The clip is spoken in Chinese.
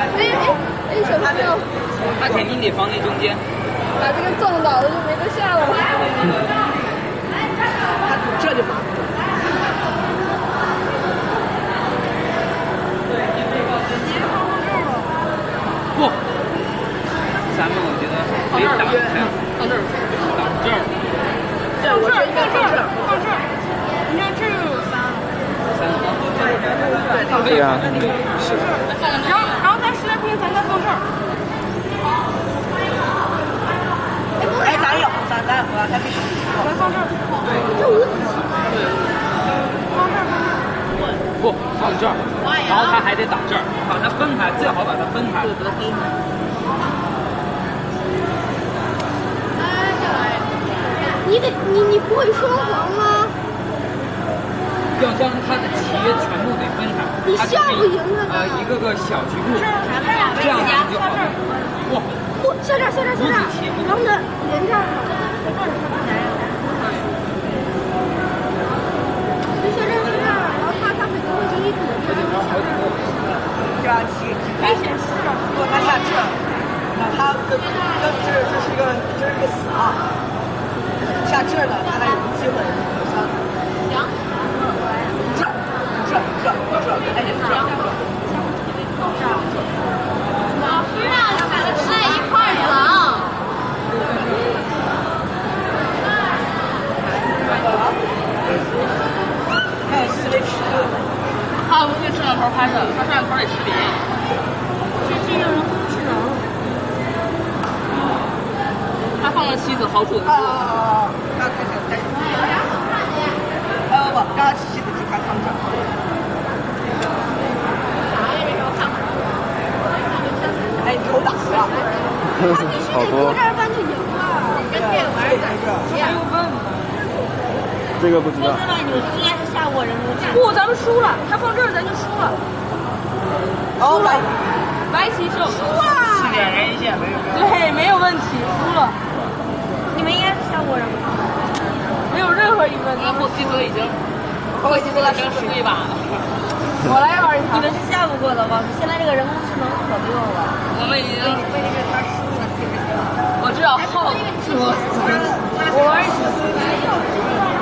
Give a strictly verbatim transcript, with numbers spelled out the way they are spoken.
哎哎，小朋友， 他肯定得放在中间。 把这个撞倒了就没得下了。 他这就麻烦。 不，咱们我觉得可以挡一下， 放这儿， 挡这儿。 对，我觉得应该放这儿， 放这儿。你看这有三， 三个。 对，放对呀。 是。然后然后咱实在不行，咱再放这儿。 哎，咱有，咱咱有，咱必须。 咱放这儿。这五子棋吗？对。放这儿，放这儿。 不，放这儿，然后他还得挡这儿，把它分开，最好把它分开。 对，把它分开。你得你你不会双簧吗？ 要将它的棋全部给分开。 你下不赢他呃，一个个小局部，这样子就好了。不， 不，下这儿，下这儿，下这儿，然后呢，连这儿。就下这儿，下这儿，然后他他肯定会给你堵住， 对吧？棋开始，如果他下这，那他跟跟这这是一个这是一个死啊。下这呢，他还有机会有三。行。这这这这，哎，这这。老师让你把它吃在一块儿走。还有思维迟钝。 他不是摄像头拍摄，他摄像头得识别。 这是一个人工智能。 他放了棋子，好处的多。 啊，那开始开始。呃，不，让他棋子只看方向。哎，头打死了。 他必须得搁这儿搬就赢了。跟这个玩意儿还有问吗？ 这个不知道。 我知道你们应该是下过人工智能。不，咱们输了，他放这儿咱就输了。 输了。 白棋胜。输了。 七点人一线没有。 对，没有问题，输了。你们应该是下过人工智能，没有任何疑问。 啊，后期都已经，后期都已经输一把了。 我来玩一场。 你们是下不过的吗？现在这个人工智能可溜了。 我们已经， 关键是他输了，其实我知道号是我， 我玩一场。